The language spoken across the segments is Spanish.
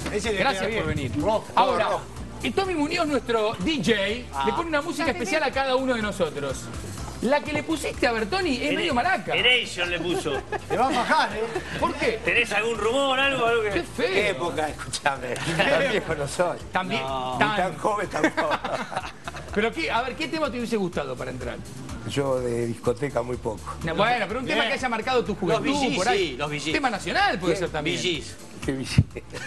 Gracias por venir. Ahora, Tommy Muñoz, nuestro DJ, le pone una música especial a cada uno de nosotros. La que le pusiste a Bertoni es medio maraca. Generation le puso. Te va a bajar, ¿eh? ¿Por qué? ¿Tenés algún rumor, algo que...? ¡Qué feo! ¿Qué época? Escuchame. Tan viejo no soy. También. Ni tan joven tampoco. Pero a ver, ¿qué tema te hubiese gustado para entrar? Yo de discoteca muy poco. No, bueno, pero un tema que haya marcado tu juventud, Los VGs, por ahí. sí, los VGs. Tema nacional puede ser también. VGs. Qué billete.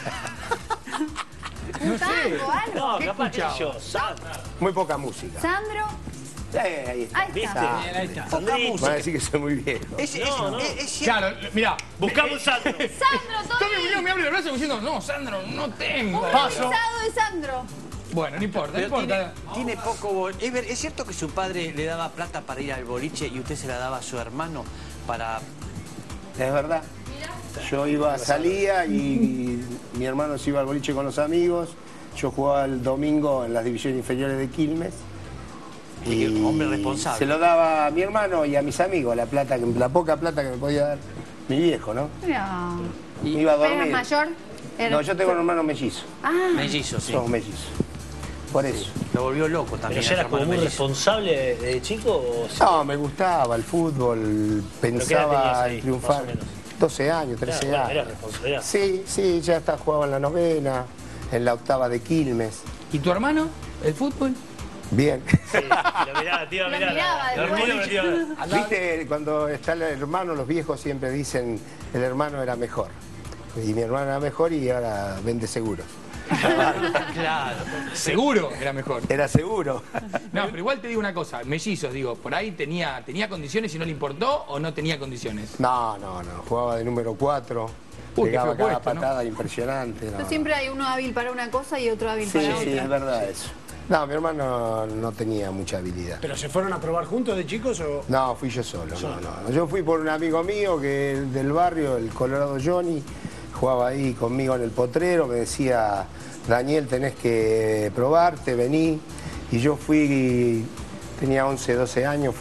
No sé. No, ¿Qué capaz que escuchabas? yo. Muy poca música. Sandro. Ahí está. Ahí está. Bien, ahí está. Van a decir que soy muy viejo. Claro, mirá. Buscamos Sandro. Sandro, Tommy Muñoz me abre el brazo diciendo, no, Sandro, no tengo. Paso. de Sandro. Bueno, no importa, no Pero importa. tiene poco... ¿Es cierto que su padre le daba plata para ir al boliche y usted se la daba a su hermano para...? Es verdad. Yo salía y mi hermano se iba al boliche con los amigos. Yo jugaba el domingo en las divisiones inferiores de Quilmes. Y un hombre responsable. Se lo daba a mi hermano y a mis amigos, la poca plata que me podía dar mi viejo, ¿no? No. Me iba a dormir. ¿Eras mayor? No, yo tengo un hermano mellizo. Ah, Mellizo, sí. Somos mellizos. Por eso. Lo volvió loco también. ¿Pero ya a su eras como hermano muy mellizo. responsable de chico o...? No, me gustaba el fútbol, tenías pensaba ahí, en triunfar. más o menos? 12 años, 13 Claro, años. era responsabilidad. Sí, ya jugaba en la novena, en la octava de Quilmes. ¿Y tu hermano? ¿El fútbol? Bien. Sí, lo miraba, te iba a Lo mirar. miraba de Lo vuelta. miraba, te iba a mirar. Viste, cuando está el hermano, los viejos siempre dicen el hermano era mejor. Y mi hermano era mejor y ahora vende seguros. Claro. Seguro era mejor. Era seguro. No, pero igual te digo una cosa, mellizos, digo, por ahí tenía condiciones y no le importó o no tenía condiciones. No, jugaba de número 4. Uy, qué Pegaba feo cada puesto, ¿no? patada impresionante. No. siempre hay uno hábil para una cosa y otro hábil Sí, para sí, otra. es verdad eso. No, mi hermano no tenía mucha habilidad. ¿Pero se fueron a probar juntos de chicos o...? No, fui yo solo. No. Yo fui por un amigo mío que del barrio, el Colorado Johnny, jugaba ahí conmigo en el potrero, me decía, Daniel, tenés que probarte, vení. Y yo fui, tenía 11, 12 años,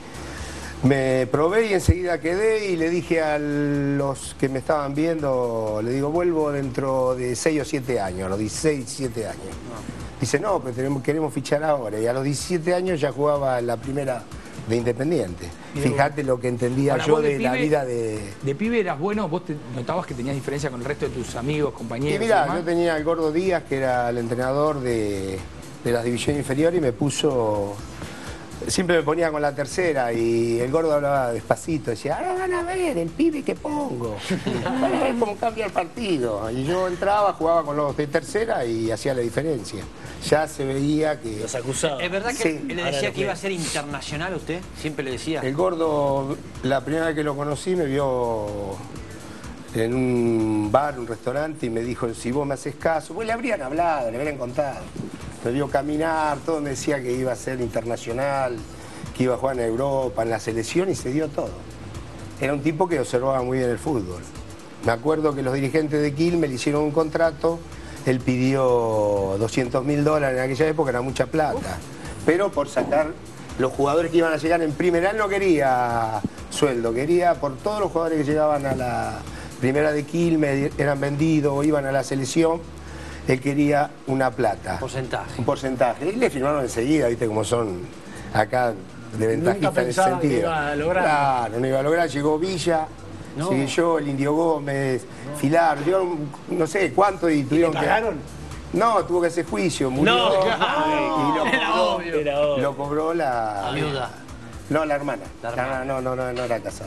me probé y enseguida quedé y le dije a los que me estaban viendo, le digo, vuelvo dentro de 6 o 7 años, a los 16, 17 años. Dice, no, pero queremos fichar ahora. Y a los 17 años ya jugaba en la primera de Independiente. Fíjate lo que entendía Ahora, yo vos de la pibe- vida de... ¿De pibe eras bueno? ¿Vos notabas que tenías diferencia con el resto de tus amigos, compañeros? Y mirá, demás? yo tenía al Gordo Díaz, que era el entrenador de las divisiones inferiores, y me puso... Siempre me ponía con la tercera y el Gordo hablaba despacito, decía, ahora van a ver el pibe que pongo, van a ver cómo cambia el partido. Y yo entraba, jugaba con los de tercera y hacía la diferencia. Ya se veía que... Los acusados. ¿Es verdad que Sí. le Ahora decía lo que iba a creo. ser internacional usted? Siempre le decía. El Gordo, la primera vez que lo conocí, me vio en un bar, un restaurante, y me dijo, si vos me haces caso, pues le habrían hablado, le habrían contado. Me vio caminar, todo me decía que iba a ser internacional, que iba a jugar en Europa, en la selección, y se dio todo. Era un tipo que observaba muy bien el fútbol. Me acuerdo que los dirigentes de Quilmes le hicieron un contrato, él pidió $200.000 en aquella época, era mucha plata. Pero por sacar los jugadores que iban a llegar en primera, él no quería sueldo, quería por todos los jugadores que llegaban a la primera de Quilmes, eran vendidos o iban a la selección, él quería una plata. Porcentaje. Un porcentaje. Y le firmaron enseguida, viste cómo son acá de ventajistas en ese pensaba que sentido. iba a lograr. Claro, no iba a lograr, llegó Villa, No. seguí yo, el Indio Gómez, Filar, llegaron no sé cuánto y tuvieron que... ¿Pagaron? No, tuvo que hacer juicio, murió. No, y lo era cobró, obvio. Era obvio. lo cobró la... Viuda. No, la hermana. La hermana. No era casado.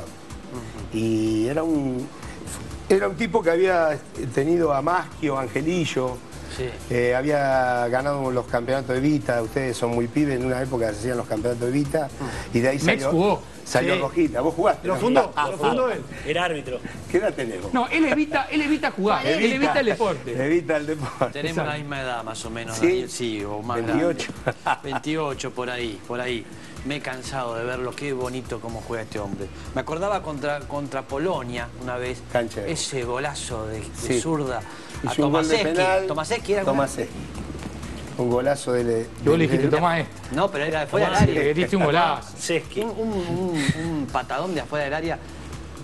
Y era un tipo que había tenido a Maschio, Angelillo, Sí. había ganado los campeonatos de Vita, ustedes son muy pibes, en una época se hacían los campeonatos de Vita, y de ahí Mex jugó. salió Sí. Rojita. ¿Vos jugaste? ¿Lo ¿no? fundó él? Era árbitro. ¿Qué edad tenés vos? No, él evita jugar, él evita el deporte. Evita el deporte. Tenemos la misma edad más o menos, ¿Sí? Daniel, sí, o más 28. grande. 28, por ahí. Me he cansado de verlo, qué bonito cómo juega este hombre. Me acordaba contra Polonia una vez, Cancha de- ese golazo de Sí. zurda a Hizo un gol de penal. Tomasewski era Tomasewski. Un golazo de... Y vos le dijiste, tomá esto. No, pero era de fuera del Le área. diste un golazo. Seski. Un patadón de afuera del área.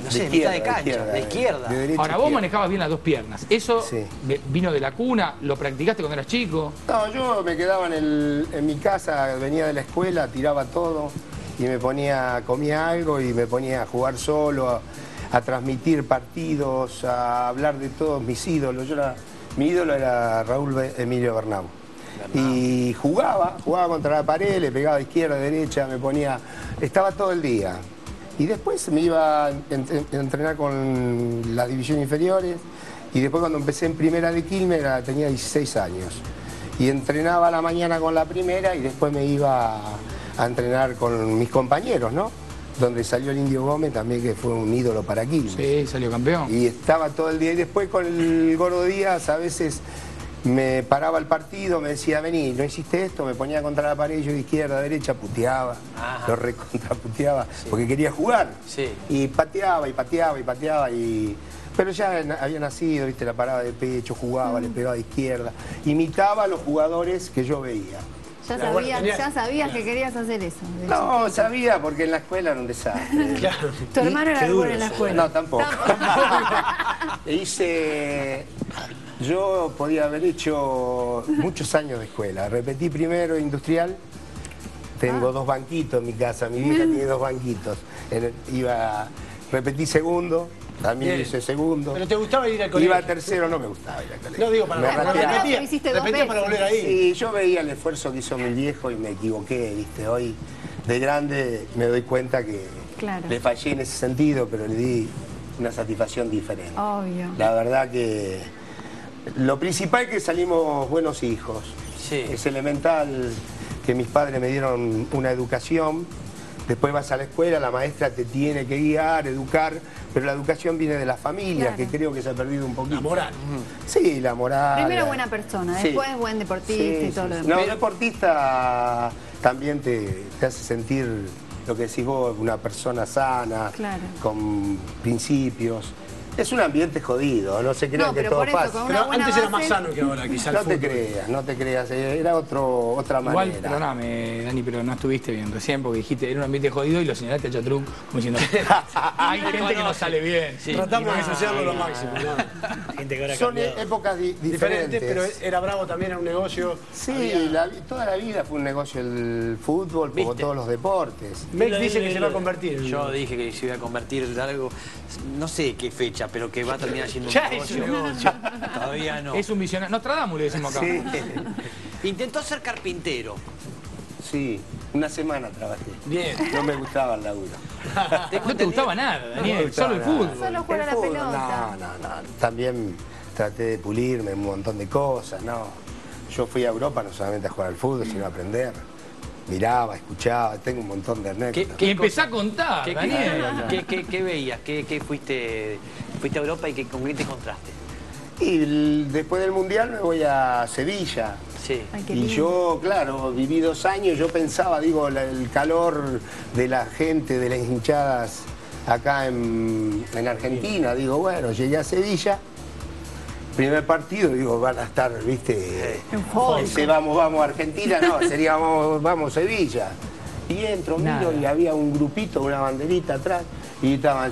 no sé, mitad de cancha, de izquierda. de derecha Ahora, a vos izquierda. manejabas bien las dos piernas. ¿Eso Sí. vino de la cuna? ¿Lo practicaste cuando eras chico? No, yo me quedaba en mi casa, venía de la escuela, tiraba todo y me ponía, comía algo y me ponía a jugar solo, a transmitir partidos, a hablar de todos mis ídolos. Mi ídolo era Raúl Emilio Bernau. Y jugaba contra la pared, le pegaba de izquierda, de derecha, estaba todo el día. Y después me iba a entrenar con las divisiones inferiores y después cuando empecé en primera de Quilmes tenía 16 años. Y entrenaba a la mañana con la primera y después me iba a entrenar con mis compañeros, ¿no? Donde salió el Indio Gómez también, que fue un ídolo para Quilmes. Sí, salió campeón. Y estaba todo el día. Y después con el Gordo Díaz a veces me paraba el partido, me decía, vení, ¿no hiciste esto? Me ponía contra la pared, yo de izquierda, derecha, puteaba. Ajá. Lo recontraputeaba, porque quería jugar. Sí. Y pateaba, y pateaba, y pateaba, pero ya había nacido, viste, la paraba de pecho, jugaba, le pegaba de izquierda. Imitaba a los jugadores que yo veía. Ya sabías que querías hacer eso. No, sabía, porque en la escuela era un desastre. Tu hermano era el bueno en la escuela. No, tampoco. Yo podía haber hecho muchos años de escuela. Repetí primero industrial. Tengo 2 banquitos en mi casa. Mi vieja tiene 2 banquitos. Repetí segundo. También hice segundo. ¿Pero te gustaba ir al colegio? Iba a tercero, no me gustaba ir al colegio. No digo para Me nada, rateaba. Pero hiciste 2 repetía para veces. volver ahí. Sí, yo veía el esfuerzo que hizo mi viejo y me equivoqué, viste. Hoy, de grande, me doy cuenta que Claro. le fallé en ese sentido, pero le di una satisfacción diferente. Obvio. La verdad que lo principal es que salimos buenos hijos. Sí. Es elemental que mis padres me dieron una educación. Después vas a la escuela, la maestra te tiene que guiar, educar, pero la educación viene de la familia, Claro. que creo que se ha perdido un poquito. La moral. Sí, la moral. Primero buena persona, Sí. después buen deportista Sí, y todo sí, lo sí. demás. No, deportista también te hace sentir lo que decís vos, una persona sana, Claro. con principios. Es un ambiente jodido, no se crean No, que pero todo por eso, fácil. con Pero una buena antes era más base. sano que ahora, quizás el No te fútbol. creas, no te creas, era otra Igual, manera. perdóname, Dani, pero no estuviste bien recién porque dijiste era un ambiente jodido y lo señalaste a Chatruc como diciendo hay gente que no sale bien. Sí. Tratamos de Y no, asociarlo lo no, máximo. ¿no? Gente que ahora Son cambiado. épocas Diferente, diferentes. pero era bravo también, era un negocio. Sí, toda la vida fue un negocio el fútbol, como ¿Viste? todos los deportes. Mex dice que se va a convertir. Yo dije que se iba a convertir en algo, no sé qué fecha, pero que va a terminar siendo un Ya es negocio. un negocio. Todavía no. Es un visionario. Nostradamus le decimos acá. Sí, Intentó ser carpintero. sí, una semana trabajé. Bien. No me gustaba el laburo. No te gustaba nada, Daniel, solo el fútbol. Solo jugar a la El fútbol, pelota. No. También traté de pulirme un montón de cosas, no. Yo fui a Europa no solamente a jugar al fútbol, sino a aprender. Miraba, escuchaba, tengo un montón de anécdotas. Y empezá a contar, ¿Qué, Daniel. qué veías? ¿Qué fuiste a Europa y con qué te encontraste? Y después del Mundial me voy a Sevilla. Sí. Ay, qué Y lindo. yo, claro, viví 2 años, yo pensaba, digo, el calor de la gente, de las hinchadas acá en Argentina. Digo, bueno, llegué a Sevilla, primer partido, digo, van a estar, viste, ese vamos a Argentina, no, sería vamos Sevilla. Y entro, miro Nada. y había un grupito, una banderita atrás, y estaban...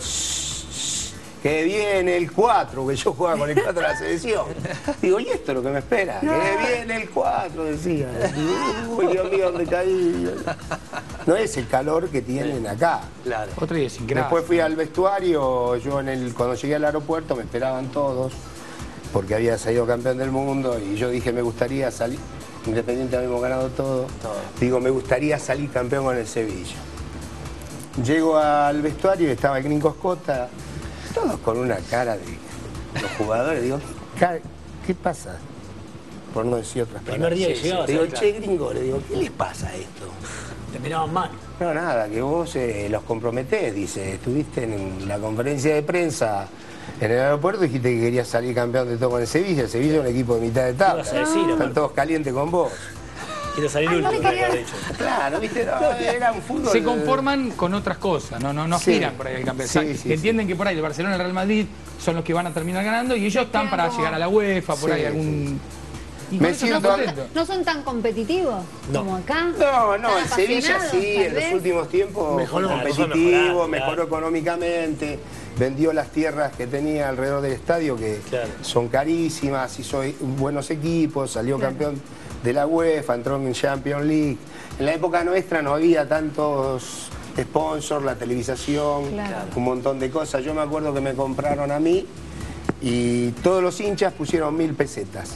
Que viene el 4, que yo jugaba con el 4 de la selección. Digo, ¿y esto es lo que me espera? Que viene el 4, decía. Uy, Dios mío, ¿dónde caí? No es el calor que tienen acá. Claro. Otra idiosincrasia. Después fui al vestuario, cuando llegué al aeropuerto me esperaban todos, porque había salido campeón del mundo, y yo dije, me gustaría salir, Independiente habíamos ganado todo. Digo, me gustaría salir campeón con el Sevilla. Llego al vestuario y estaba el Gringo Escota, todos con una cara de los jugadores. Digo, ¿qué pasa? Por no decir otras palabras. Primer día que llegabas, Le digo, claro. che, Gringo, le digo, ¿qué les pasa a esto? Te miraban mal. No, nada, que vos los comprometés, dice. Estuviste en la conferencia de prensa en el aeropuerto y dijiste que querías salir campeón de todo con el Sevilla. El Sevilla es un equipo de mitad de tabla. ibas a decir, Están aparte? todos calientes con vos. Quiero salir Ay, no último, le quería- mejor dicho. Claro, viste, no, era un fútbol. Se conforman con otras cosas, no Sí. aspiran por ahí al campeonato. Sí, sí, Entienden que por ahí el Barcelona y el Real Madrid son los que van a terminar ganando y ellos están Quedan para como- llegar a la UEFA, por Sí, ahí algún... Y Me con eso siento- están contentos. ¿No son tan competitivos como acá? No, ¿Tan el Sevilla apasionados, sí, tal en los vez? últimos tiempos Mejoró, fue la cosa competitivo, mejorada, mejoró claro. económicamente. vendió las tierras que tenía alrededor del estadio, que Claro. son carísimas, hizo buenos equipos, salió campeón de la UEFA, entró en Champions League. En la época nuestra no había tantos sponsors, la televisación, Claro. un montón de cosas. Yo me acuerdo que me compraron a mí y todos los hinchas pusieron 1000 pesetas.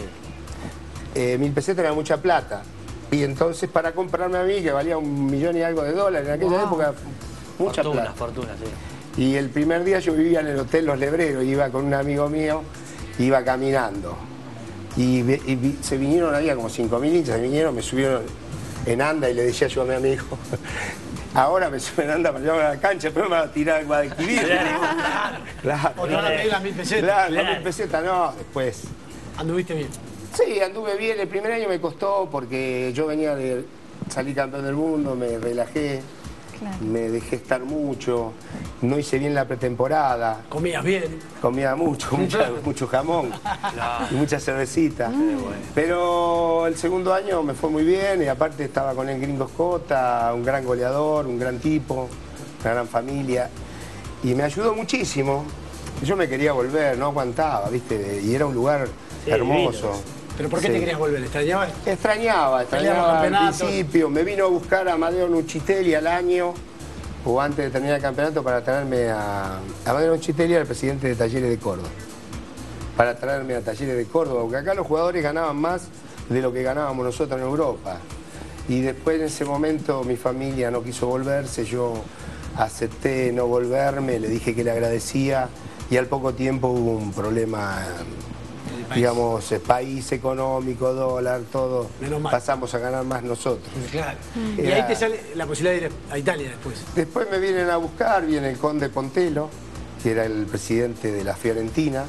1000 pesetas era mucha plata. Y entonces para comprarme a mí, que valía $1 millón y algo de dólares, en aquella época, mucha plata. Fortuna, sí. Y el primer día yo vivía en el Hotel Los Lebreros, iba con un amigo mío, iba caminando. Y se vinieron, había como 5000 hinchas, se vinieron, me subieron en anda y le decía yo a mi amigo, ahora me suben en anda para llevarme a la cancha, pero me va a tirar el Guadalquivir. Claro. O te van a pedir las 1000 pesetas. Claro, las 1000 pesetas no, después. Anduviste bien. Sí, anduve bien. El primer año me costó porque yo venía de salir campeón del mundo, me relajé, Claro. me dejé estar mucho, no hice bien la pretemporada, Comías bien. comía mucho jamón y mucha cervecita. Pero el segundo año me fue muy bien y aparte estaba con el Gringo Escota, un gran goleador, un gran tipo, una gran familia. Y me ayudó muchísimo. Yo me quería volver, no aguantaba, ¿viste? Y era un lugar hermoso. lindo. ¿Pero por qué Sí. te querías volver? ¿Extrañabas? Extrañaba al campeonatos. principio. Me vino a buscar a Amadeo Nuccitelli al año, o antes de terminar el campeonato, para traerme a Amadeo Nuccitelli, era el presidente de Talleres de Córdoba. Para traerme a Talleres de Córdoba, porque acá los jugadores ganaban más de lo que ganábamos nosotros en Europa. Y después en ese momento mi familia no quiso volverse, yo acepté no volverme, le dije que le agradecía y al poco tiempo hubo un problema, digamos, país económico, dólar, todo. Menos mal. Pasamos a ganar más nosotros. Claro. Y Era- ahí te sale la posibilidad de ir a Italia después. Después me vienen a buscar, viene el conde Pontelo, que era el presidente de la Fiorentina.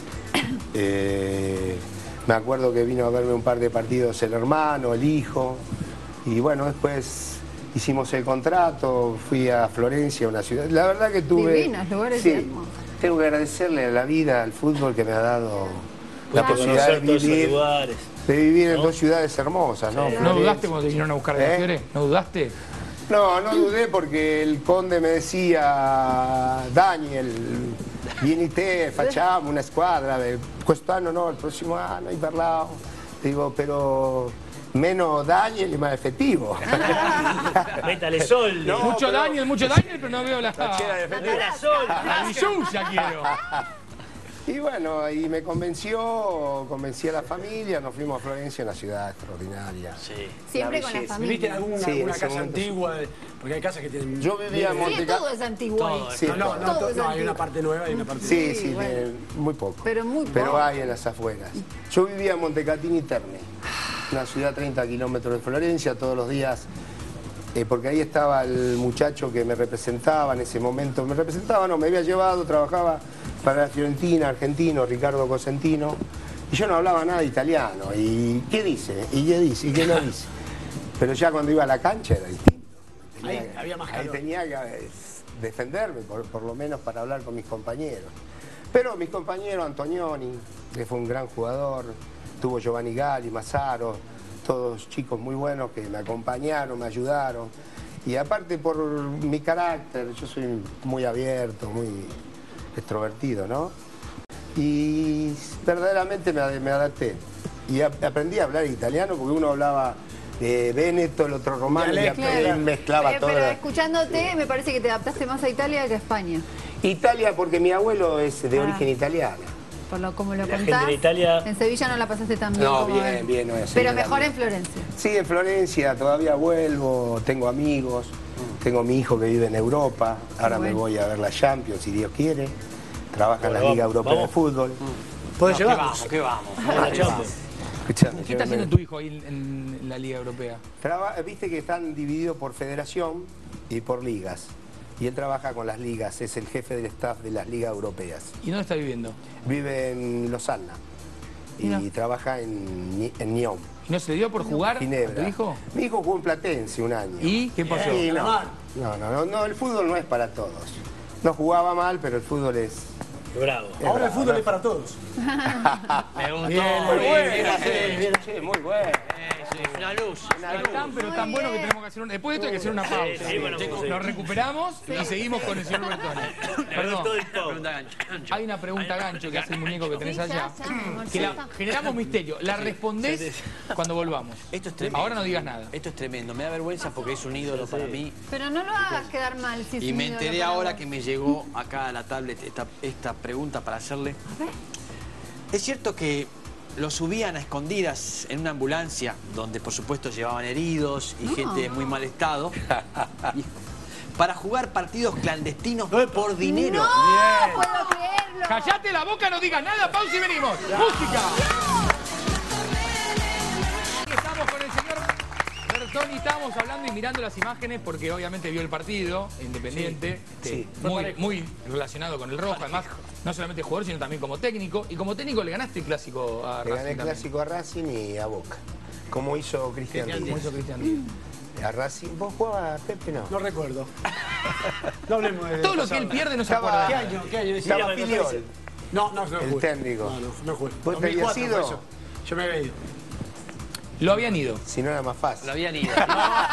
Me acuerdo que vino a verme un par de partidos el hermano, el hijo. Y bueno, después hicimos el contrato, fui a Florencia, una ciudad. La verdad que tuve... Divinos lugares, Sí, hermosos. tengo que agradecerle a la vida, al fútbol que me ha dado la Pude posibilidad de conocer todos esos vivir, lugares. en dos ciudades hermosas, ¿no? ¿No Florencia. dudaste cuando te vinieron a buscar de la ¿Eh? Fiore? ¿No dudaste? No, no dudé porque el conde me decía, Daniel, vienite, facciamo una squadra, quest'anno no, el próximo año, hai parlato. Digo, pero menos Daniel y más efectivo. Métale sol. No, Mucho pero- Daniel, pero no veo la Métale sol. la Villuya quiero. Y bueno, y me convencí a la familia, nos fuimos a Florencia, una ciudad extraordinaria. Sí. Siempre La con la belleza. ¿Viviste en familia. alguna, Sí, en alguna ese casa momento antigua? Porque hay casas que tienen... Yo vivía en Sí, Monte todo es antiguo ahí. Sí, No, Todo es hay antiguo. una parte nueva y una parte Sí, sí, bueno. muy poco. Pero muy Pero poco. hay en las afueras. Yo vivía en Montecatini Terme, una ciudad a 30 kilómetros de Florencia, todos los días, porque ahí estaba el muchacho que me representaba en ese momento. Me representaba, no, me había llevado, trabajaba para la Fiorentina, argentino, Ricardo Cosentino, y yo no hablaba nada de italiano. ¿Y qué dice? ¿Y qué dice? ¿Y qué no dice? Pero ya cuando iba a la cancha era distinto. Ahí había más Ahí calor. tenía que defenderme, por lo menos para hablar con mis compañeros. Pero mis compañeros, Antonioni, que fue un gran jugador, tuvo Giovanni Gali, Mazzaro, todos chicos muy buenos que me acompañaron, me ayudaron. Y aparte por mi carácter, yo soy muy abierto, muy extrovertido, ¿no? Y verdaderamente me adapté. Y aprendí a hablar italiano porque uno hablaba Veneto, el otro romano, y Dialecto, aparte mezclaba todo. Pero escuchándote, me parece que te adaptaste más a Italia que a España. Italia porque mi abuelo es de origen italiano. Por lo como lo La gente contás. en Italia- En Sevilla no la pasaste tan bien. No, como bien, en- bien, no es así, Pero era mejor bien. en Florencia. Sí, en Florencia todavía vuelvo, tengo amigos, tengo mi hijo que vive en Europa, ahora me bueno. voy a ver la Champions, si Dios quiere, trabaja en la Bueno, Liga vamos, Europea vamos. de Fútbol. ¿Podés ¿Qué llevarnos? vamos? ¿Qué vamos? La Champions. Escuchame, ¿Qué está haciendo tu hijo ahí en la Liga Europea? Viste que están divididos por federación y por ligas. Y él trabaja con las ligas, es el jefe del staff de las ligas europeas. ¿Y dónde está viviendo? Vive en Losanna y Mira. trabaja en Nyon, ¿Y no se dio por jugar a Ginebra. tu hijo? Mi hijo jugó en Platense un año. ¿Y qué pasó? Sí, no, Mal. no, el fútbol no es para todos. No jugaba mal, pero el fútbol es... Bravo. Ahora el fútbol es para todos. Me gustó. Bien, muy bien, bien. Muy bueno. Una luz. Están, pero tan bueno que tenemos que hacer una... Después de esto hay que hacer una pausa. Sí, bueno, sí. Nos recuperamos y seguimos con el señor Bertoni. Perdón. Todo el pavo. Pregunta gancho. Hay una pregunta gancho que hace el muñeco que tenés allá. Que la generamos misterio. La respondés cuando volvamos. Esto es tremendo. Ahora no digas nada. Esto es tremendo. Me da vergüenza porque es un ídolo para mí. Pero no lo hagas quedar mal. Si es Y un me ídolo enteré para ahora vos. que me llegó acá a la tablet esta pregunta para hacerle. ¿Es cierto que lo subían a escondidas en una ambulancia donde por supuesto llevaban heridos y gente en muy mal estado y para jugar partidos clandestinos por dinero? ¡No puedo creerlo! ¡Callate la boca, no digas nada! ¡Pausa y venimos! ¡Música! Estamos con el señor Bertoni, estábamos hablando y mirando las imágenes porque obviamente vio el partido Independiente, Sí. muy relacionado con el rojo, además no solamente jugador sino también como técnico, y como técnico le ganaste el clásico a Le Racing gané el también. clásico a Racing y a Boca. Como hizo Cristian Como Díaz. hizo Cristian Díaz. A Racing, ¿vos jugabas, Pepe? No. No recuerdo. No hablemos de Todo lo que pasado. él pierde no se Estaba- acuerda. ¿Qué año? ¿Qué año? Estaba Decía, Filiol. No El jugué. técnico. No jugué. ¿Vos te habías 2004 ido? fue eso. Yo me había ido. Lo habían ido. Si no era más fácil. Lo habían ido.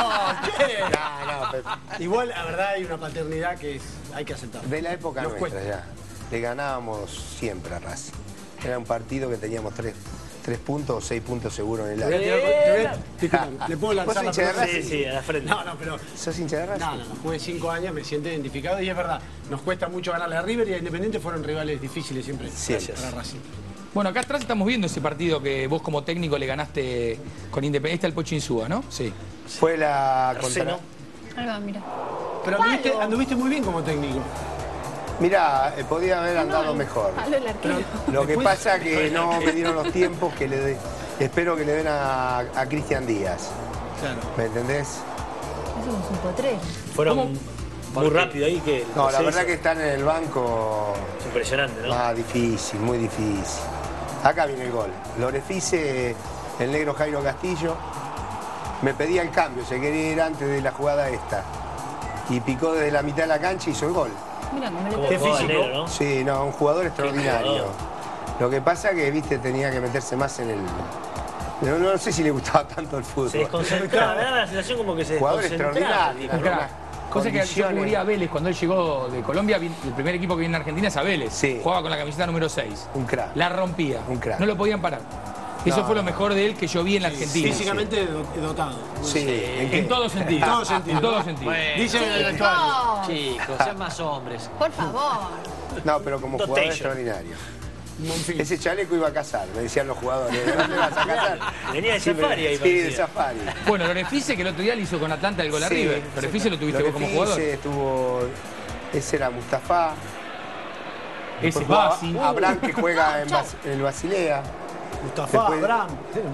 No, Pepe. Igual, la verdad, hay una paternidad que hay que aceptar. De la época Nos nuestra cuesta. ya. Le ganábamos siempre a Racing. Era un partido que teníamos 3 puntos o 6 puntos seguro en el Te voy a área. tirar disculpa, ¿le puedo lanzar ¿Vos la hincha de pelota? Racing? Sí, sí, a la frente. No, pero... ¿Sos hincha de Racing? No, jugué 5 años, me siento identificado y es verdad, nos cuesta mucho ganarle a River y a Independiente fueron rivales difíciles siempre Siempre. para Racing. Bueno, acá atrás estamos viendo ese partido que vos como técnico le ganaste con Independiente al Pocho Insúa, ¿no? Sí. Fue la Arceno. contra... Ahí va, mira. Pero anduviste muy bien como técnico. Mirá, podía haber andado mejor. Palo el arquero. Lo que Después- pasa que no me dieron los tiempos que espero que le den a Cristian Díaz. Claro. ¿Me entendés? Eso es un potrero. Fueron muy rápido ahí que... No, la sé, verdad eso. que estar en el banco... Es impresionante, ¿no? Difícil, muy difícil. Acá viene el gol. Lorefice, el negro Jairo Castillo, me pedía el cambio, se quería ir antes de la jugada esta. Y picó desde la mitad de la cancha y hizo el gol. Mira cómo le Como pegó. jugaba el físico. negro, ¿no? Sí, no, un jugador extraordinario. jugador. Lo que pasa que, viste, tenía que meterse más en el... No sé si le gustaba tanto el fútbol. Se desconcentraba, me daba la sensación como que se Jugador desconcentraba. extraordinario. Un crack. Cosa que yo Condiciones. cubrí a Vélez cuando él llegó de Colombia, el primer equipo que viene a Argentina es a Vélez. Sí. Jugaba con la camiseta número 6. Un crack. La rompía. Un crack. No lo podían parar. Eso No, fue lo no. mejor de él que yo vi en la Argentina. Físicamente dotado. Sí, ¿en qué? En todo sentido. En todo sentido. En todo sentido. Bueno, Dice en el vestuario. Chicos, chicos, sean más hombres. por favor. No, pero como jugador Dotation. extraordinario. Monfil. Ese chaleco iba a casar, me decían los jugadores. ¿De dónde vas a casar? Venía de Sí, Safari ahí, Sí, de parecía. Safari. Bueno, Lorefice que el otro día le hizo con Atlanta el gol a Sí, River. Lorefice lo tuviste vos como Lorefice jugador. estuvo... Ese era Mustafa. Ese Después jugaba Basi. Abraham, que juega en el Basilea. Mustafa, Después- Abraham.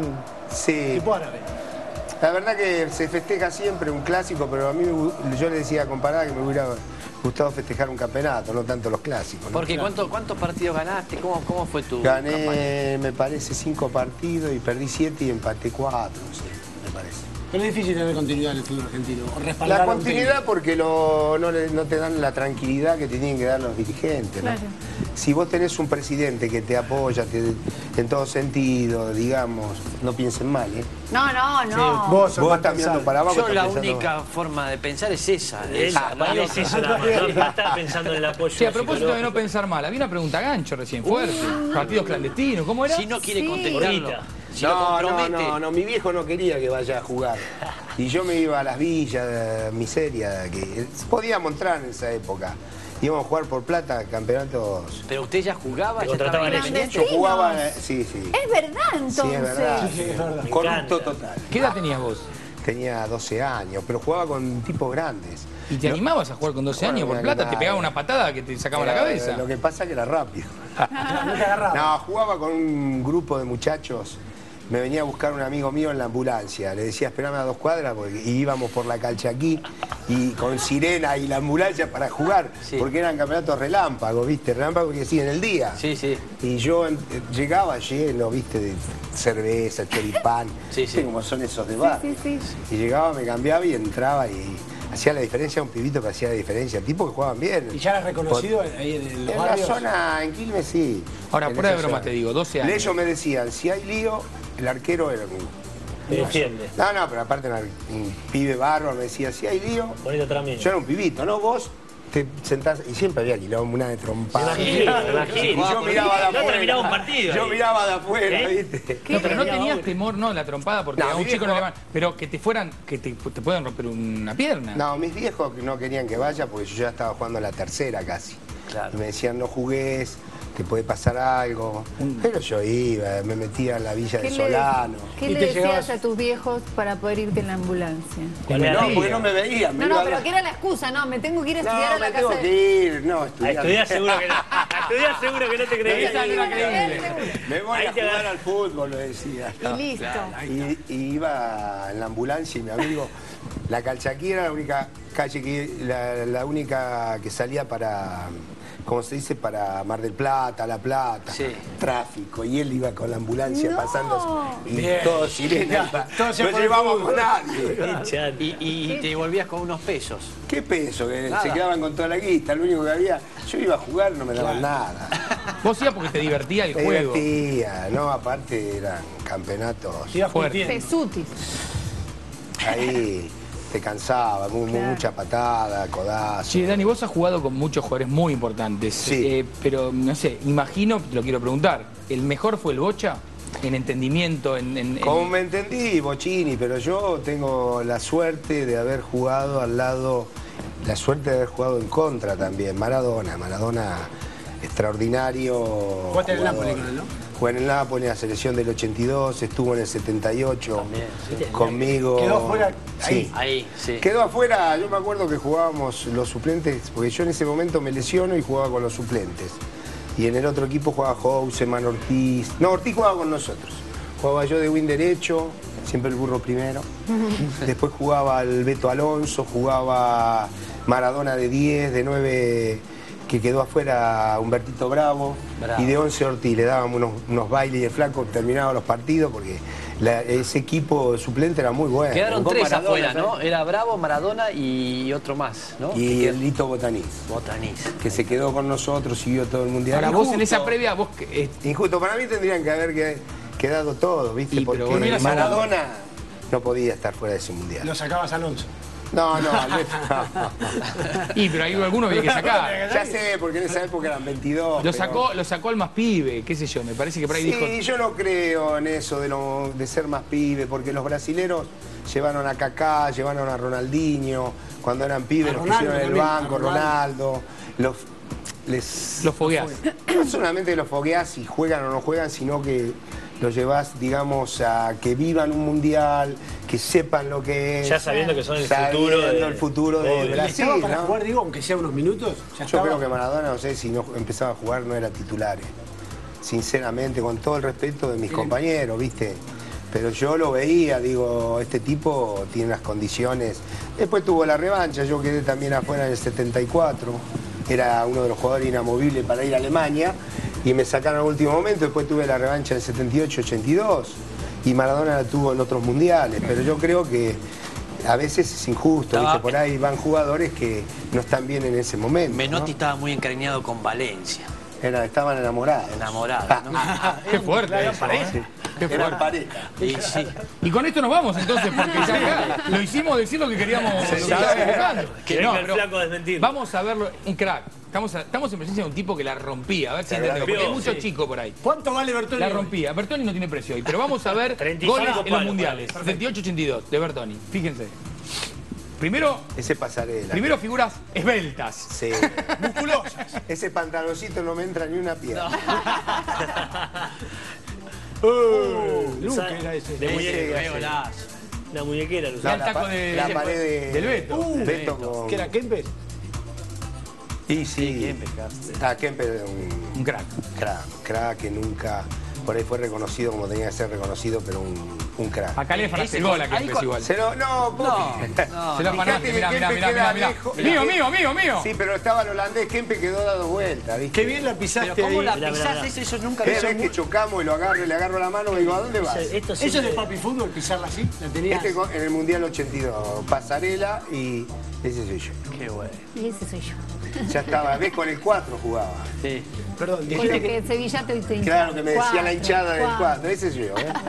Sí. Tipo árabe. La verdad que se festeja siempre un clásico, pero a mí yo le decía a Comparada que me hubiera gustado festejar un campeonato, no tanto los clásicos. ¿no? Porque ¿cuántos partidos ganaste? ¿Cómo fue tu campaña? Gané, me parece, 5 partidos y perdí 7 y empaté 4, no sé, me parece. Pero es difícil tener continuidad en el fútbol argentino. O respaldar La a un continuidad porque no te dan la tranquilidad que te tienen que dar los dirigentes, ¿no? Claro. Si vos tenés un presidente que te apoya en todo sentido, digamos, no piensen mal, ¿eh? No, no, no. Vos sos Vos más estás mirando pensado. para abajo. Yo estás la pensando- única forma de pensar es esa. Él, para él es eso, nada más. No estaba pensando en el apoyo. Sí, a propósito de no psicológico. pensar mal, había una pregunta gancho recién, fuerte. Partidos clandestinos, ¿cómo era? Si no quiere Sí. contestarlo, Ahorita. si lo compromete. mi viejo no quería que vaya a jugar. Y yo me iba a las villas de miseria, que podíamos entrar en esa época. Íbamos a jugar por plata campeonatos. Pero usted ya jugaba, Te ya estaba contrataban en ellos. Independiente. Yo jugaba, sí. Es verdad, entonces. Sí, es verdad. Sí, es verdad. Corrupto encanta. total. ¿Qué edad tenías vos? Tenía 12 años, pero jugaba con tipos grandes. ¿Y te animabas a jugar con 12 Bueno, años por me plata? ¿Te animaba. pegaba una patada que te sacaba la cabeza? Lo que pasa que era rápido. No te agarraba. No, jugaba con un grupo de muchachos. Me venía a buscar un amigo mío en la ambulancia. Le decía, esperame a 2 cuadras, porque y íbamos por la Calchaquí y con sirena y la ambulancia para jugar. Sí. Porque eran campeonatos relámpagos, ¿viste? Relámpagos que sí, en el día. Sí, sí. Y yo llegaba lleno, ¿viste? De cerveza, choripán. Sí, ¿Viste sí. cómo son esos de bar? Sí, sí. Y llegaba, me cambiaba y entraba y hacía la diferencia, un pibito que hacía la diferencia. Tipo que jugaban bien. ¿Y ya eras reconocido ahí en los En la barrios? zona, en Quilmes, sí. Ahora, En fuera de esa broma zona. te digo, 12 años. Ellos me decían, si hay lío, el arquero era Te defiende. No, pero aparte un pibe bárbaro me decía, si hay lío, Ponete atrás mío. yo era un pibito, ¿no? Vos te sentás, y siempre había quilombo, una de trompada. Me imagino. Y yo miraba de No afuera. terminaba un partido. Yo ahí. miraba de afuera, ¿Eh? ¿viste? No, pero no tenías temor, no, la trompada, porque No, a un mi chico no viejo- le van. Pero que te fueran, que te puedan romper una pierna. No, mis viejos no querían que vaya porque yo ya estaba jugando la tercera casi. Claro. Y me decían, no jugués, te puede pasar algo. Pero yo iba, me metía en la villa de Solano. ¿Qué Y le te decías llegabas- a tus viejos para poder irte en la ambulancia? No, porque no me veían. me No, iba a pero la- que era la excusa, no, me tengo que ir a estudiar No, a la me casa tengo que ir, no, A estudiar. estudiar seguro que no. A estudiar seguro que no te creía. Esa no era creíble. Me voy Ahí a te jugar agarra. al fútbol, lo decía. Y listo. Y iba en la ambulancia y mi amigo, la Calchaquí era la única calle la única que salía para, como se dice, para Mar del Plata, La Plata, Sí. tráfico. Y él iba con la ambulancia No. pasando y Bien. todo sirena. Todos se No por el llevábamos fútbol. a nadie. Chat. Y te volvías con unos pesos. ¿Qué peso? Que Nada. se quedaban con toda la guita. Lo único que había, yo iba a jugar, no me daban nada. Vos ibas porque te divertía el Me juego. divertía, ¿no? Aparte eran campeonatos. Ibas Fuerte. curtiendo. Pesutis. Ahí te cansaba, Claro. mucha patada, codazo. Sí, Dani, vos has jugado con muchos jugadores muy importantes. Sí. Pero, no sé, imagino, te lo quiero preguntar, ¿el mejor fue el Bocha? En entendimiento, en... Como me entendí, Bocini, pero yo tengo la suerte de haber jugado al lado, la suerte de haber jugado en contra también. Maradona extraordinario. Jugaste en el jugador. Napoli con él, ¿no? Jugué en el Napoli, en la selección del 82, estuvo en el 78 También, sí. conmigo. Quedó afuera ahí. Sí. Ahí, sí. Quedó afuera, yo me acuerdo que jugábamos los suplentes, porque yo en ese momento me lesiono y jugaba con los suplentes. Y en el otro equipo jugaba Houseman, Ortiz. No, Ortiz jugaba con nosotros. Jugaba yo de win derecho, siempre el burro primero. Después jugaba el Beto Alonso, jugaba Maradona de 10, de 9, que quedó afuera Humbertito Bravo. Bravo. Y de 11 Ortiz. Le dábamos unos bailes y el flaco terminaba los partidos porque ese equipo suplente era muy bueno. Quedaron Con 3 Maradona, afuera, ¿no? ¿sabes? Era Bravo, Maradona y otro más, ¿no? Y el Lito Botaniz, Botanís. que se quedó con nosotros, siguió todo el mundial. Ahora, vos en Injusto. esa previa, vos... Injusto, para mí tendrían que haber quedado todos, ¿viste? Y, pero Porque vos no eras Maradona no podía estar fuera de ese mundial. Lo sacabas Alonso. No, Alberto, no. Y, pero ahí alguno había que sacar. Ya sé, porque en esa época eran 22. Lo pero- sacó al más pibe, qué sé yo, me parece que por ahí Sí, dijo... yo no creo en eso de ser más pibe, porque los brasileros llevaron a Kaká, llevaron a Ronaldinho, cuando eran pibes A los Ronaldo pusieron en el también, banco, a Ronaldo. Los fogueás. No solamente los fogueás si juegan o no juegan, sino que los llevás, digamos, a que vivan un mundial, que sepan lo que es. Ya sabiendo que son el sabiendo futuro de- el futuro de obvio. Brasil, ¿Estaba para ¿no? jugar, digo, aunque sea unos minutos? Ya Yo estaba. creo que Maradona, no sé si no empezaba a jugar, no era titular. Sinceramente, con todo el respeto de mis compañeros, ¿viste? Pero yo lo veía, digo, este tipo tiene unas condiciones. Después tuvo la revancha, yo quedé también afuera en el 74. Era uno de los jugadores inamovibles para ir a Alemania y me sacaron al último momento. Después tuve la revancha en el 78-82 y Maradona la tuvo en otros mundiales. Pero yo creo que a veces es injusto, ¿viste? Por ahí van jugadores que no están bien en ese momento. Menotti ¿no? estaba muy encariñado con Valencia. Estaban enamorados. Enamorado, ¿no? Qué fuerte eso, Sí. Qué Eran fuerte. pareja. Y sí. Y con esto nos vamos entonces, porque ya acá lo hicimos decir lo que queríamos, lo que estábamos buscando. Que venga el flaco a desmentir. Vamos a verlo, un crack. Estamos en presencia de un tipo que la rompía, a ver si entendemos, porque hay muchos chicos por ahí. ¿Cuánto vale Bertoni? La rompía. Bertoni no tiene precio hoy, pero vamos a ver 35 goles en los palos, mundiales. 78-82 de Bertoni. Fíjense. Ese pasarela. Primero figuras esbeltas. Sí. Musculosas. Ese pantaloncito no me entra ni una pierna. Luque era ese. De Ese, muñeca. ese. Golazo. La muñequera, Y Lucía. el taco de, la pared de- del Beto. Beto con... ¿Qué era Kempes? Y sí. Kemper Un crack. crack que nunca por ahí fue reconocido como tenía que ser reconocido, pero un crack. Acá le afanaste Ese el gol a ahí Kempes con- igual. Se lo, no, No, porque- no. Se lo afanaste, mirá, mirá, mirá, mirá, mirá. Mío. Sí, pero estaba el holandés, Kempe quedó dado vuelta, ¿viste? Qué bien la pisaste Pero ¿cómo ahí. la Mirá, mirá, pisás? mirá. Eso nunca lo Cada hizo vez que chocamos y lo agarro y le agarro la mano, me digo, ¿a dónde vas? Esto ¿Eso es de siempre- papi fútbol, pisarla así? ¿La tenías? En el Mundial 82, pasarela y ese soy yo. Qué bueno. Y ese soy yo. Ya estaba, ves, con el 4 jugaba. Sí. Perdón, Con dijiste lo que Sevilla te hinchaba. Claro, que me decía la hinchada del Cuatro. 4, ese soy yo, ¿eh?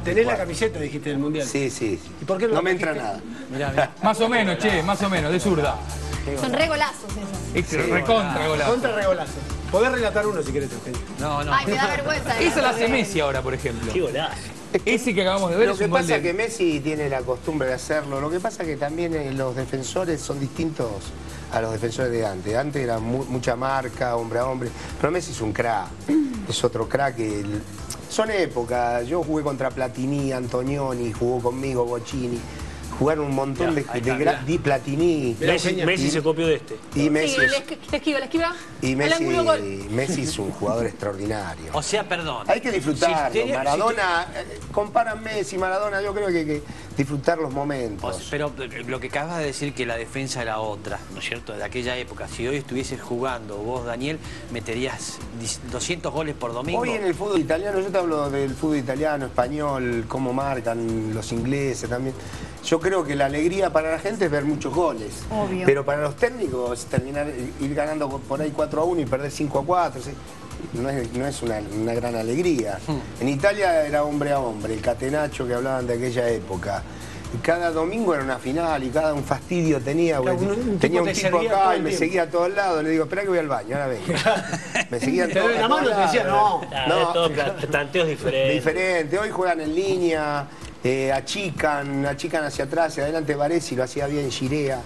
Tenés la camiseta, dijiste, del Mundial. Sí, sí. ¿Y por qué no la me entra trajiste? nada. Mirá, mirá. Más o menos, che, más o menos, de zurda. Son re golazos esos. Es recontra golazo. Contra regolazo. Podés relatar uno si querés, Eugenio. No, no. Ay, me da vergüenza. Esa la hace Messi ahora, por ejemplo. Qué golazo. Ese que acabamos de ver Lo es que un gol pasa es de... que Messi tiene la costumbre de hacerlo. Lo que pasa es que también los defensores son distintos a los defensores de antes. Antes era mucha marca, hombre a hombre. Pero Messi es un crack. Es otro crack que... Son épocas. Yo jugué contra Platini, Antonioni, jugó conmigo Bocchini. Jugaron un montón de Platini. Messi se copió de este. Y Messi, Sí, le esquiva. y Al ángulo, gol. Messi es un jugador extraordinario. O sea, perdón. Hay que disfrutarlo. Si tenía- Maradona, comparan Messi, Maradona, yo creo que hay que disfrutar los O momentos. sea, pero lo que acabas de decir que la defensa era otra, ¿no es cierto? De aquella época. Si hoy estuvieses jugando, vos, Daniel, meterías 200 goles por domingo. Hoy en el fútbol italiano, yo te hablo del fútbol italiano, español, cómo marcan los ingleses también. Yo creo que la alegría para la gente es ver muchos goles. Obvio. Pero para los técnicos, ir ganando por ahí 4-1 y perder 5-4, ¿sí? no es una gran alegría. En Italia era hombre a hombre, el catenaccio que hablaban de aquella época. Y cada domingo era una final y cada un fastidio tenía. Claro, porque un tenía tipo un te tipo servía todo acá y el me tiempo. seguía a todos lados. Le digo, espera que voy al baño, ahora vengo. Me seguían Te doy la mano y te decía, no. No, todos tanteos diferentes. Diferente. Hoy juegan en línea, achican hacia atrás y adelante. Varesi lo hacía bien, Girea.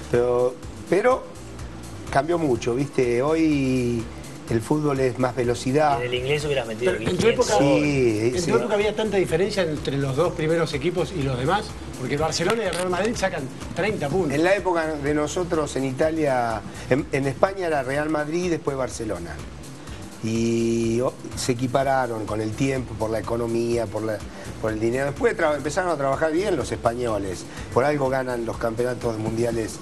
Pero cambió mucho, ¿viste? Hoy el fútbol es más velocidad. En el inglés hubieras metido Pero en tu época, Sí, ¿en sí. tu época había tanta diferencia entre los dos primeros equipos y los demás? Porque el Barcelona y el Real Madrid sacan 30 puntos. En la época de nosotros en Italia, en España era Real Madrid y después Barcelona. Y se equipararon con el tiempo, por la economía, por el dinero. Después empezaron a trabajar bien los españoles. Por algo ganan los campeonatos mundiales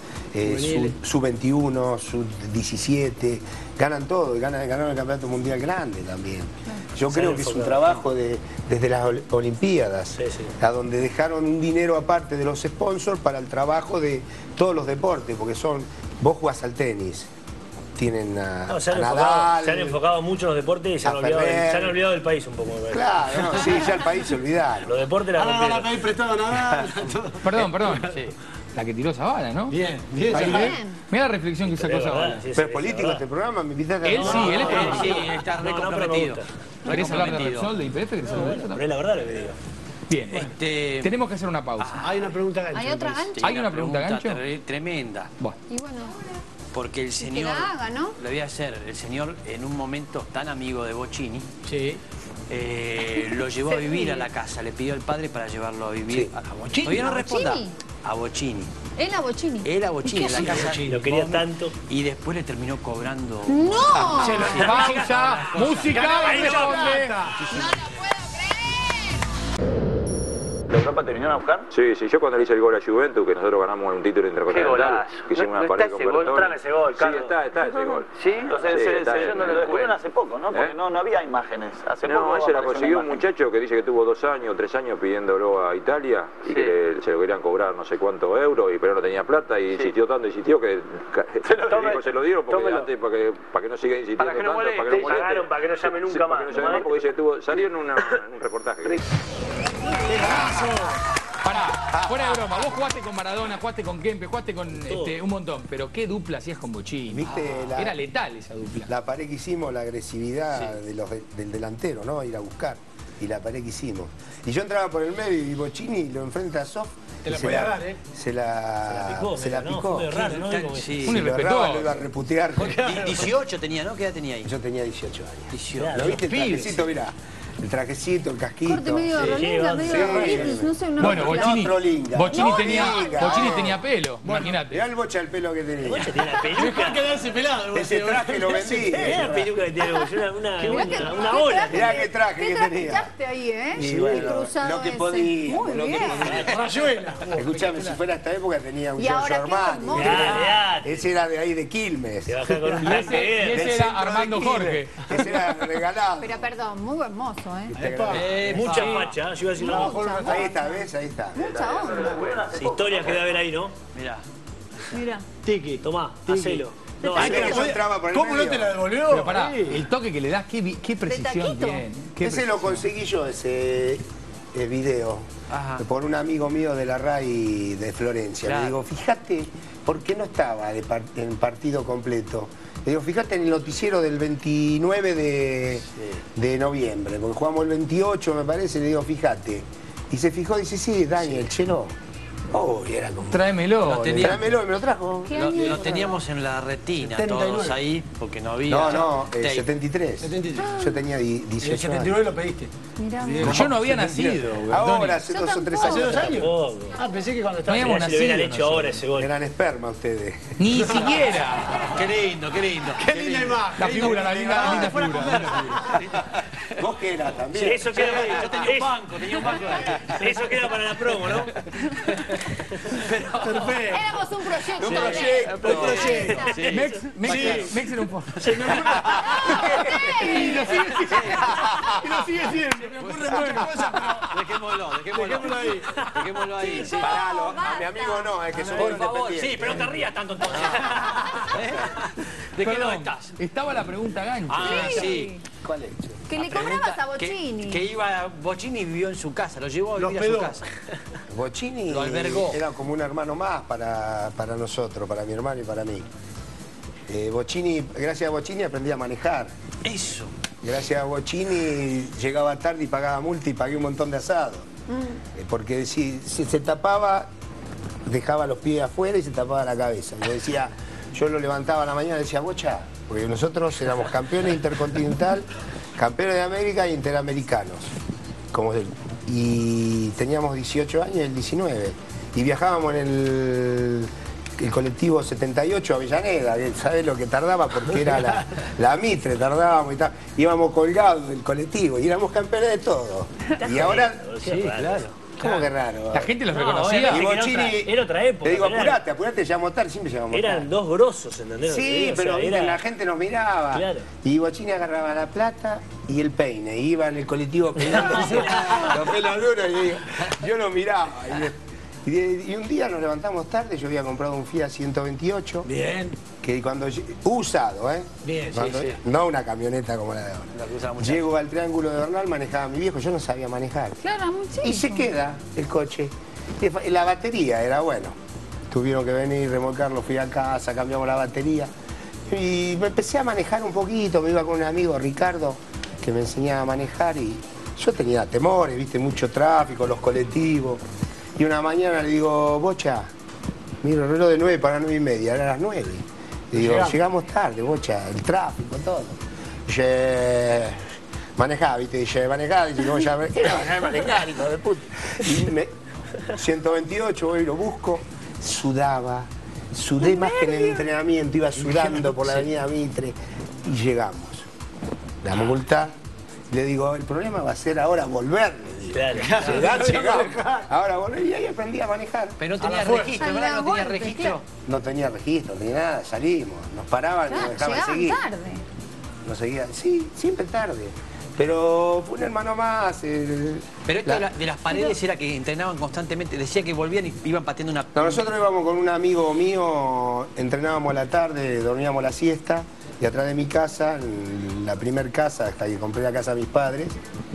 sub-21, sub-17. Ganan todo y ganaron el campeonato mundial grande también. Yo creo que es un trabajo desde las Olimpiadas, Sí, sí. a donde dejaron un dinero aparte de los sponsors para el trabajo de todos los deportes, porque vos jugás al tenis, tienen a Se han Nadal. enfocado mucho en los deportes y se a han Ferrer. olvidado del país un poco. me parece. Claro, no, sí, ya el país se olvidaron. Los deportes la Ahora van a rompieron. pedir prestado nada. Perdón. La que tiró Zavala, ¿no? Bien, bien. Ahí ya. ves. Mira la reflexión que sacó Es verdad, Zavala. sí, Pero sí, político verdad. este programa, me invitaste a... Él sí, él es político. Sí, está No, no, pero me recomprometido. gusta. ¿Querés hablar de Recomprometido. Repsol, de YPF? ¿Querés hablar de eso Pero también? es la verdad lo que digo. Bien, tenemos que hacer una pausa. Hay una pregunta gancho. ¿Hay otra entonces. gancho? ¿Hay una pregunta gancho? Tremenda. Bueno, Y bueno, Porque el señor... la haga, ¿no? Lo voy a hacer. El señor, en un momento tan amigo de Bocchini, Sí. lo llevó a vivir a la casa. Le pidió al padre para llevarlo a vivir. Sí. ¿A Bocchini? Todavía no ¿A responda. Bocchini? A Bocchini. él a Bocchini. Él a Bocchini ¿Y en qué la hace? casa. Lo quería tanto. Y después le terminó cobrando... ¡No! pausa, música y responde. ¿La Europa terminó a buscar? Sí, yo cuando le hice el gol a Juventus, que nosotros ganamos un título intercontinental, que hicimos una pared con Bertoni. Tráeme ese gol, Sí, Carlos. está ese gol. Sí, entonces Sí, está lo bien. descubrieron hace poco, ¿no? Porque ¿Eh? no había imágenes. Hace No, poco ese la apareció consiguió una un imagen. muchacho que dice que tuvo 2 años, 3 años pidiéndolo a Italia y Sí. que se lo querían cobrar no sé cuántos euros, pero no tenía plata y insistió que se lo dieron porque tómelo. antes para que no siga insistiendo Para que no tanto, moleste. para que no moleste. Pagaron para que no llame nunca Sí, más. para que no llame más, porque dice que salió en un reportaje. Pará, fuera de broma, vos jugaste con Maradona, jugaste con Kempe, jugaste con un montón, pero qué dupla hacías con Bocchini. ¿Viste la- Era letal esa dupla. La pared que hicimos, la agresividad del delantero, ¿no? Ir a buscar. Y la pared que hicimos. Y yo entraba por el medio y Bocchini lo enfrenta a Sof. Te y la se podía dar, ¿eh? Se la ¿no? picó. Fue medio raro, ¿no? Como que- Sí. Un Si lo irrespetuoso. erraba, lo iba a reputear. 18 tenía, ¿no? ¿Qué edad tenía ahí? Yo tenía 18 años. 18. ¿Lo viste el pibes, trajecito? Mirá. El trajecito, el casquito. Corte medio rolinga, medio sí. rolitos, no sé, una Bueno, mezcla. Bocchini, Trolinga. Bocchini No, tenía, Trolinga. Bocchini tenía pelo, imagínate. Mirá el bocha el pelo que tenía. Tiene la peluca. Mejor quedarse pelado. Ese traje lo vendí. Mirá la peluca que tiene una ¿Qué ola. traje? Mirá qué traje ¿Qué que traje tenía. echaste ahí, Y El bueno, cruzado lo que ese. podía, Muy lo que bien. podía. Rayuela. Escuchame, si fuera esta época tenía un Y Giorgio ahora, ¿qué Armani. hermoso. Ese era de ahí de Quilmes. Te bajás con un Y blanque. ese Del era centro de Armando Quilmes. Jorge. Ese era regalado. Pero perdón, muy buen mozo, Mucha facha, yo iba a decir una Mucha, Ahí está, ¿ves? Ahí está. mucha onda. historias que debe haber ahí, ¿no? Mirá. Mira. Tiki. Tomá, Tiki. hacelo. No, Ahí que yo entraba por el ¿Cómo no medio. te la devolvió? Pero pará, Sí. el toque que le das, qué precisión taquito. tiene. Qué Ese lo conseguí yo, ese. video por un amigo mío de la RAI de Florencia. Claro. Le digo, fíjate, ¿por qué no estaba en partido completo? Le digo, fíjate en el noticiero del 29 de noviembre, porque jugamos el 28, me parece, le digo, fíjate. Y se fijó, dice, sí, Daniel, Chelo. Oh, y era como... Tráemelo. Tráemelo, y me lo trajo. Lo teníamos en la retina, 79. todos ahí, porque no había... No, tape. 73. 73. Yo tenía En 18 el 79 lo pediste. Mirá, Yo no había nacido. Ahora, hace 2 o 3 ¿Hace años. 2 años? Tampoco. Ah, pensé que cuando No estaba... habíamos Si le hubieran nacido hecho ahora ese gol. Eran esperma ustedes. Ni siquiera. Qué lindo, qué lindo. Qué linda imagen. La figura, la linda figura. Vos que eras Sí, también. eso queda, Yo tenía un banco, eso queda para la promo, ¿no? Perfecto. éramos un proyecto. Un proyecto. Mex era un poco. Y lo sigue siendo. Y lo sigue siendo. Me ocurre muchas cosas, Dejémoslo ahí. Dejémoslo ahí. Sí. Pará, a mi amigo no, es que soy Por favor, independiente. sí, pero no te rías tanto entonces. ¿De qué lado estás? Estaba la pregunta gancho. Ah, sí. ¿Cuál es? Que le cobrabas a Bocini. Que iba, Bocini vivió en su casa, lo llevó a Lo vivir a su hospedó. casa. Bocini Lo albergó. era como un hermano más para nosotros, para mi hermano y para mí. Bocini, gracias a Bocini aprendí a manejar. Eso. Gracias a Bocini llegaba tarde y pagaba multa y pagué un montón de asado. Porque si se tapaba, dejaba los pies afuera y se tapaba la cabeza. Yo decía, yo lo levantaba a la mañana y decía, Bocha, porque nosotros éramos campeones intercontinental, campeones de América e interamericanos. Y teníamos 18 años y él 19. Y viajábamos en el colectivo 78 a Avellaneda, ¿sabés lo que tardaba? Porque era la Mitre, tardábamos y tal. Íbamos colgados del colectivo y éramos campeones de todo. Y ahora, Sí, claro. ¿cómo que raro? La gente los No, reconocía. Y obviamente. Bocini, Era otra época, te digo, claro. apurate, llegamos tarde, siempre llegamos tarde. Eran dos grosos, ¿entendés? Sí, O sea, pero viste, era- la gente nos miraba. Claro. Y Bocini agarraba la plata y el peine. Y iba en el colectivo peinándose los pelos duros. Y digo, yo lo miraba. Y un día nos levantamos tarde, yo había comprado un Fiat 128. Bien. Que cuando usado, ¿eh? Bien, sí, Cuando- sí. No una camioneta como la de ahora. La que usaba mucho. Llego al Triángulo de Bernal, manejaba mi viejo, yo no sabía manejar. Claro, muy chico. Y se queda el coche. Y la batería era bueno. Tuvieron que venir, remolcarlo, fui a casa, cambiamos la batería. Y me empecé a manejar un poquito, me iba con un amigo, Ricardo, que me enseñaba a manejar y yo tenía temores, viste, mucho tráfico, los colectivos. Y una mañana le digo, Bocha, miro el reloj de 9 para 9 y media, era las 9. Y digo, llegamos tarde, Bocha, el tráfico, todo. Manejá, viste, dice, manejá, dice, ¿cómo ya? ¿Qué no manejar, hijo de puta? Y 128, voy y lo busco, sudaba, sudé más que en el entrenamiento, iba sudando por la avenida Mitre y llegamos. La multa, le digo, el problema va a ser ahora volver, le digo. Claro. Llegamos. Ahora volver y ahí aprendí a manejar. Pero no tenía A la fuerza. registro, A ¿verdad? la No tenía muerte, registro. claro. No tenía registro ni nada, salimos, nos paraban y nos Claro, dejaban llegaban seguir. tarde. Nos seguían, sí, siempre tarde. Pero fue un hermano más. Pero esto de las paredes era que entrenaban constantemente. Decía que volvían y iban pateando una... No, nosotros íbamos con un amigo mío, entrenábamos a la tarde, dormíamos la siesta, y atrás de mi casa, en la primer casa, hasta que compré la casa de mis padres,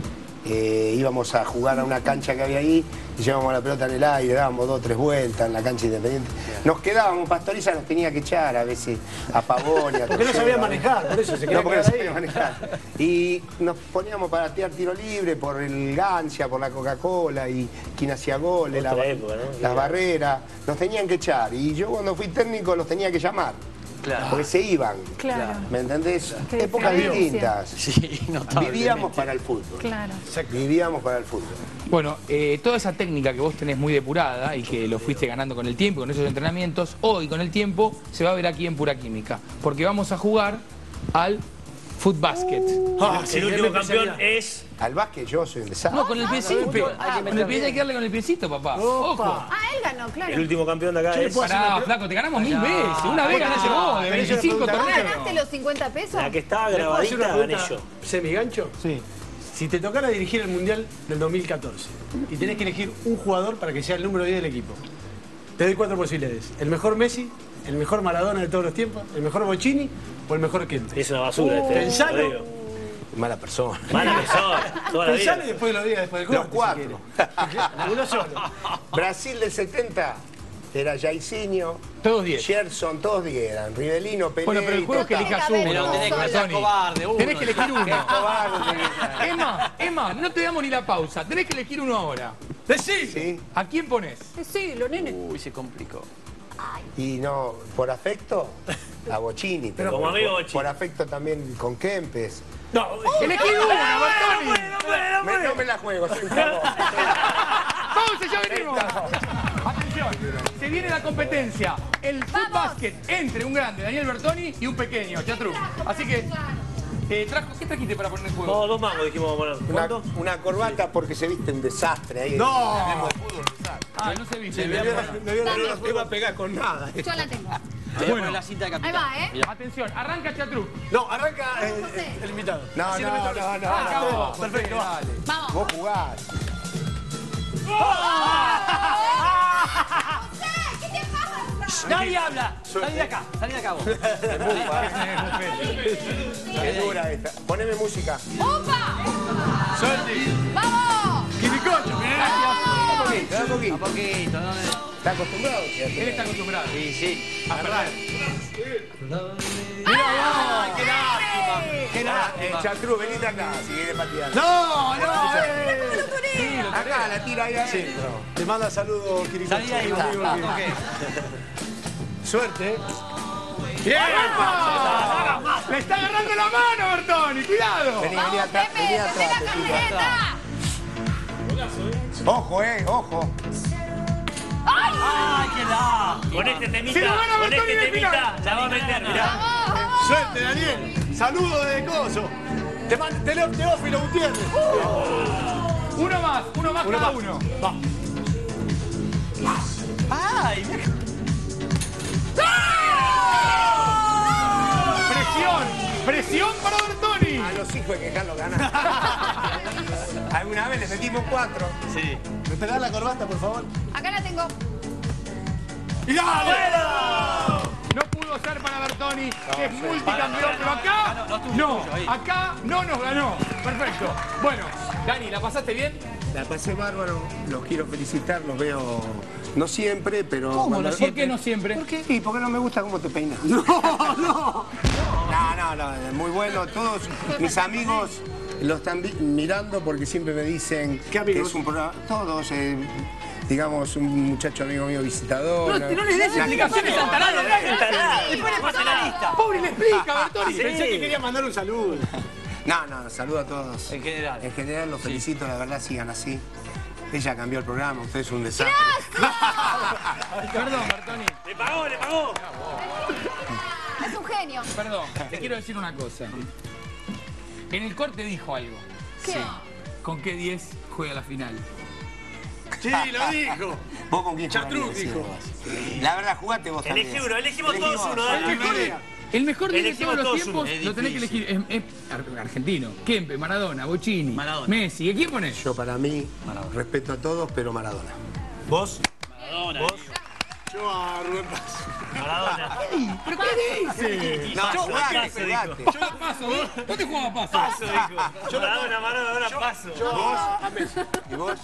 íbamos a jugar a una cancha que había ahí, y llevábamos la pelota en el aire, dábamos 2 o 3 vueltas en la cancha Independiente. Nos quedábamos, Pastoriza nos tenía que echar a veces a Pavón y a Porque no Tosero, sabía manejar, por eso se quería No, porque no quedar sabía ahí. manejar. Y nos poníamos para tirar tiro libre por el Gancia, por la Coca-Cola, y quien hacía goles, Otra época, ¿no? las barreras. Nos tenían que echar. Y yo cuando fui técnico los tenía que llamar. Claro. Porque se iban. Claro. ¿Me entendés? Qué Épocas diferencia. distintas. Sí, notablemente. Vivíamos para el fútbol. Claro. Vivíamos para el fútbol. Bueno, toda esa técnica que vos tenés muy depurada y que lo fuiste ganando con el tiempo, con esos entrenamientos, hoy con el tiempo se va a ver aquí en Pura Química. Porque vamos a jugar al Footbasket. El último campeón es... Al básquet yo soy un desastre. No, con el piecito. Con el pie hay que darle con el piecito, papá. Ojo. Ah, él ganó, claro. El último campeón de acá es... Pará, flaco, te ganamos 1000 veces. Una vez ganaste vos, de 25 ¿No torneos. ganaste los 50 pesos? La que estaba ¿Le puedo hacer grabadita una gané yo. pregunta semigancho? Sí. Si te tocara dirigir el Mundial del 2014 y tenés que elegir un jugador para que sea el número 10 del equipo, te doy 4 posibilidades. El mejor Messi, el mejor Maradona de todos los tiempos, el mejor Bocini o el mejor Kempes. Es una basura este. Pensalo. lo digo. Mala persona. Mala persona, toda la vida. Pensale después lo diga después del Los corte. cuatro. Uno solo. Brasil del 70 era Jairzinho, Todos 10. Gerson, todos 10 eran. Rivelino, Pelé. Bueno, pero el juego es que elijas Tiene que uno. haber Pero tenés que ser Tony. cobarde, uno. Tenés que elegir uno. Cobarde. Emma, no te damos ni la pausa. Tenés que elegir uno ahora. Decí. Sí. ¿A quién pones? Sí, lo nene. Uy, se complicó. Y no, por afecto, a Bocini. Pero como amigo Bocini. Por afecto también con Kempes. No, Elegí uno, Bertoni. No me la juego, soy un cagón. Pausa, ya venimos. Atención, se viene la competencia. El Foot Basket entre un grande, Daniel Bertoni, y un pequeño, Chatruc. Así que, ¿qué trajiste para poner en juego? no, 2 mangos dijimos, bueno. ¿Cuánto? Una corbata porque se viste un desastre ahí. No. Ah, no se viste. Me iba a pegar con nada. Yo la tengo. Te voy a poner la cinta de capitán. Ahí va, ¿eh? Mirá. Atención, arranca Chatruc. No, arranca el invitado. No. Acabó. Perfecto, va. Dale. Vamos. Vos jugás. ¿Qué te pasa? Nadie habla. Salí de acá, vos. Qué dura esta. Poneme música. ¡Opa! Suerte. ¡Vamos! Quimicocho. Da poquito, da poquito. A poquito, ¿no? ¿Está acostumbrado? Él está acostumbrado. Sí, sí. A perder. ¡Ay, qué lástima! ¡Qué lástima! Chatru, venite acá si quieres patear. No. Acá, la tira ahí adentro. Te manda saludos, Quiricocho. Salí de ahí, Amigo, va. amigo. Ok. Suerte. ¡Epa! ¡Le está agarrando la mano, Bertoni! ¡Cuidado! Vení ¡Vamos, atrás, Pepe! vení ¡Pepe atrás. la te tiro. camiseta! Ojo, ojo. ¡Ay, qué lástima! Con este temita, Se lo gana con Bertoni este en el final. temita, la va a meter, mirá. ¡Vamos, vamos! Suerte, Daniel. Saludos desde Coso. Teófilo Gutiérrez. Uno más cada más. uno. Va. ¡Ay! ¡Presión para Bertoni! A los hijos hay que dejarlo ganar. Alguna vez le metimos 4. Sí. ¿Me pegás la corbata, por favor? Acá la tengo. ¡Y dale! No pudo ser para Bertoni, que es multicampeón, pero acá no, acá no nos ganó. Perfecto. Bueno, Dani, ¿la pasaste bien? La pasé bárbaro, los quiero felicitar, los veo no siempre, pero... ¿Cómo no? ¿Por qué no siempre? ¿Por qué? Sí, porque no me gusta cómo te peinas. No. No, muy bueno. Todos mis amigos lo están mirando porque siempre me dicen ¿Qué amigos? que es un programa... Todos, digamos, un muchacho amigo mío visitador. No les des explicaciones al tarado. Después le pasa la lista. Pobre le explica, Bertoni. Pensé que quería mandar un saludo. No, saludo a todos. En general. En general los felicito, la verdad, sigan así. Ella cambió el programa, usted es un desastre. Perdón, Bertoni. Le pagó. Es un genio. Perdón, te quiero decir una cosa. En el corte dijo algo. ¿Qué? ¿Con qué 10 juega la final? Sí, lo dijo. ¿Vos con quién Chatruc jugarías? dijo. La verdad, jugate vos también. Elegí uno, elegimos todos uno, El dale. mejor 10 de todos Elegimos los todos tiempos uno. lo tenés que elegir. Es argentino. Kempe, Maradona, Bocini, Maradona. Messi. ¿A quién pones? Yo para mí, respeto a todos, pero Maradona. ¿Vos? Maradona. Yo a Rubén Paz. Maradona. ¿Pero qué dice? No, jugate. Yo la paso, ¿vos? ¿Dónde te jugaba paso? Paso, dijo. Maradona, paso. Yo a Messi. ¿Y vos?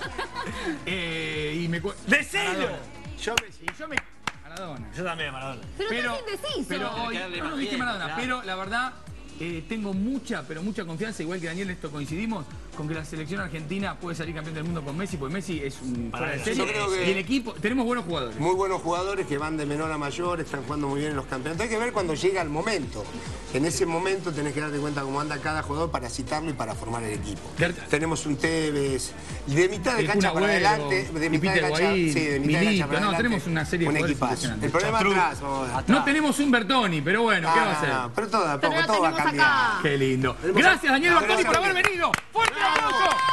Y me ¡Decilo! Yo a Messi. Y yo me... Maradona. Yo también, Maradona. Pero estás indeciso. Pero hoy, que darle no más dije tiempo, Maradona, claro. pero la verdad tengo mucha confianza, igual que Daniel, esto coincidimos, con que la selección argentina puede salir campeón del mundo con Messi, porque Messi es un fuera de serie. Yo creo que- Y el equipo, tenemos buenos jugadores. Muy buenos jugadores que van de menor a mayor, están jugando muy bien en los campeonatos. Hay que ver cuando llega el momento. En ese momento tenés que darte cuenta cómo anda cada jugador para citarlo y para formar el equipo. Tenemos un Tevez, de mitad de El cancha Kun para Agüero, adelante, de y mitad de Peter cancha, Guaín, sí, de mitad de cancha Milito, para no, adelante. tenemos una serie de un jugadores equipazo. impresionantes. El problema atrás, vamos a ver. No tenemos un Bertoni, pero bueno, ¿qué va a hacer? Pero todo a Pero poco, lo todo va a tenemos cambiar. acá. Qué lindo. Gracias, Daniel Bertoni, por haber venido. ¡Fuerte aplauso!